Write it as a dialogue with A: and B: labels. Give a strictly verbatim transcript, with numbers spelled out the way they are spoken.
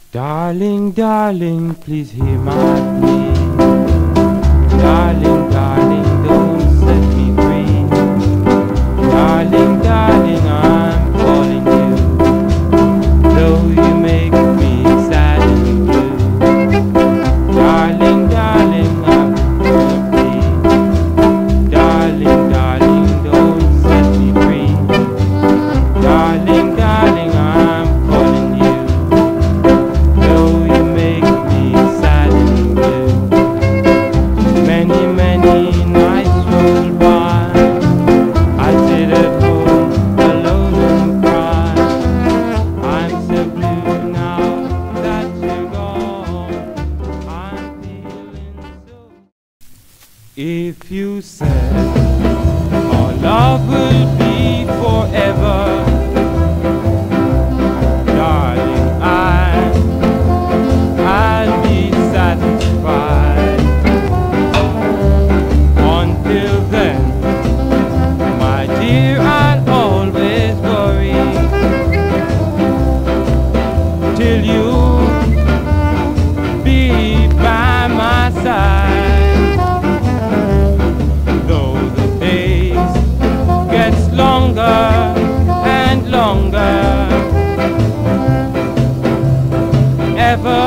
A: Darling, darling, please hear my plea. Darling, darling, don't set me free. Darling, darling, I'm calling you, though you make me sad and blue. Darling, darling, I'm gonna plead. Darling, darling, don't set me free. Darling, darling, I'm calling you, though you make me sad and blue. Many, many nights roll by, I sit at home alone and cry. I'm so blue now that you're gone. I'm feeling so. If you said our love will be forever, darling, I, I'll be satisfied. Until then, my dear, I'll always worry till you be by my side. Though the days gets longer and longer, ever